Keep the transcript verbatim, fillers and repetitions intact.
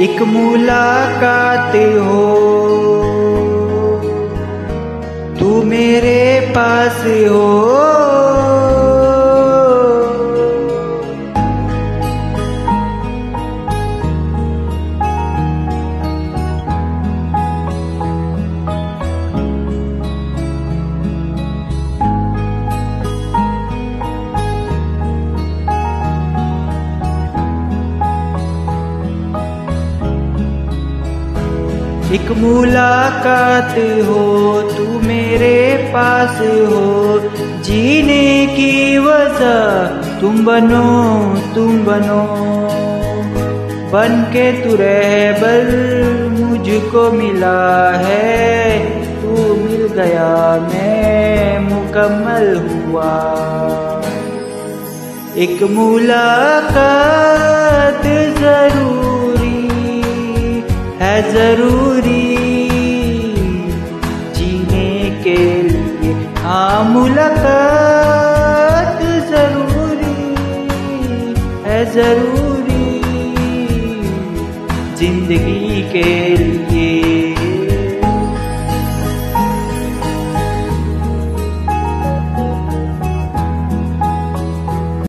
एक मुलाकात हो, तू मेरे पास हो। एक मुलाकात हो, तू मेरे पास हो। जीने की वजह तुम बनो, तुम बनो। बन के तू रहबर मुझको मिला है, तू मिल गया मैं मुकम्मल हुआ। एक मुलाकात जरूरी है, जरूरी जीने के लिए। हाँ, मुलाकात जरूरी है, जरूरी जिंदगी के लिए।